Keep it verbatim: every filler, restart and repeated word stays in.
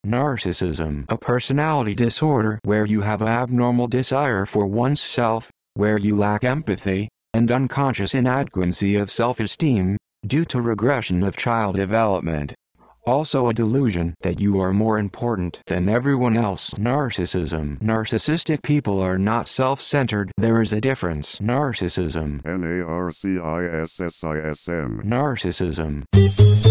Narcissism, a personality disorder where you have abnormal desire for oneself, where you lack empathy, and unconscious inadequacy of self-esteem, due to regression of child development. Also a delusion that you are more important than everyone else. Narcissism. Narcissistic people are not self-centered. There is a difference. Narcissism. N A R C I S S I S M. Narcissism.